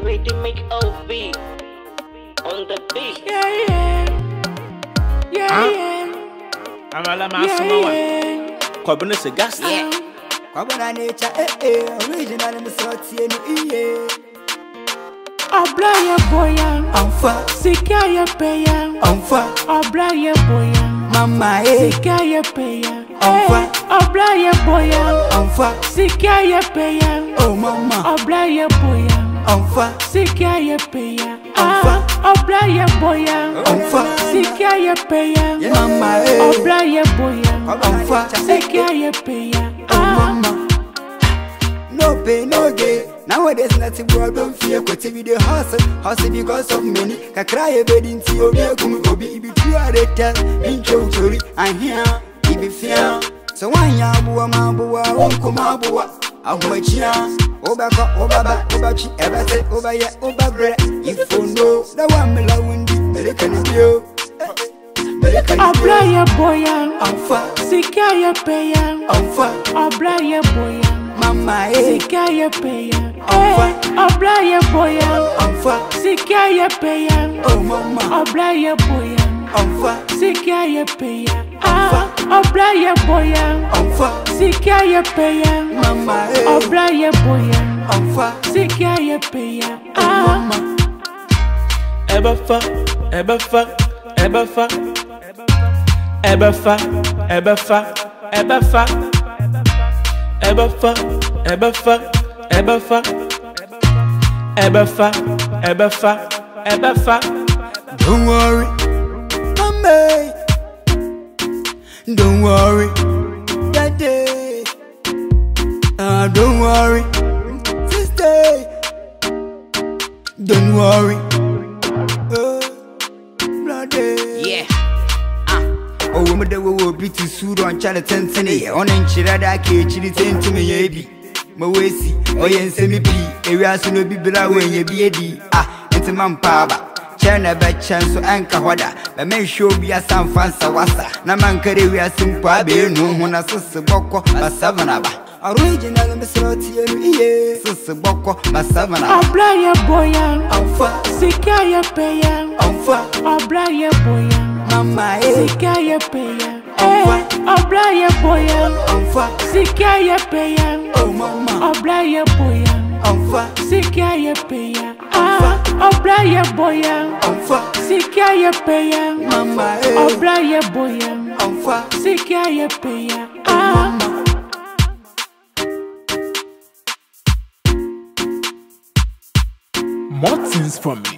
Ready make OB on the beat. I'm a man. Carbon is a gas. Carbon nature, original in the sortie. Oblaya boyan, Anfa, sikaya payan, Anfa, Oblaya boyan, Mama, sikaya payan, Anfa, Oblaya boyan, Anfa, sikaya payan, oh Mama, Oblaya boyan, Anfa, sikaya payan, Anfa, Oblaya boyan, Anfa, sikaya payan, Mama, Oblaya boyan, Anfa, sikaya payan, oh Mama. No pain, no gain. Nowadays, nothing more don't fear. Quite with the hustle because of money. Cry a bed into your vehicle, be true at the tell. In Chotori, I'm here, be fair. So one yabua, mabua, Okumabua, Abuachia, Obaka, Obaba, Obachi, Ebate, Obaya, Obabre. If you know the one Melawindi, American Bio. Oblaya boyan, Anfa, sikaya payan, Anfa, Oblaya boyan, Mama, sikaya payan, Anfa, Oblaya boyan, Anfa, sikaya payan, oh Mama, Oblaya boyan, Anfa, sikaya payan, Oblaya boyan, Anfa, sikaya payan, Mama, Oblaya boyan, Anfa, sikaya payan, Mama, Ebefa, Ebefa, Ebefa, Ebefa, Ebefa, Ebefa, Ebefa, Ebefa, Ebefa, Ebefa, Ebefa, Ebefa. don't worry, Mama, don't worry, Daddy, don't worry, Sister, don't worry, Bloody, Yeah. oh, woman, that will be too soon on Channel 10 on Enchilada Kitchen to me, baby. Mawesi, oh, yes, semi P, area soon will be below when you be a D. It's a man paba. China by chance so anchor wada. The men show be a San Fansa wasa. Naman carry we are simple, no one as a boko, but Savanaba. Original in the sortie, Sus boko, but Savanaba. Oblaya boyan, Anfa, sikaya payan, Anfa, Oblaya boyan, Mama, sikaya payan, Oblaya boyan, Anfa, sikaya payan, oh Mama, Oblaya boyan, Anfa, sikaya payan, Oblaya boyan, Anfa, sikaya payan, Mama, Oblaya boyan, Anfa, sikaya payan, Mama. More things from me.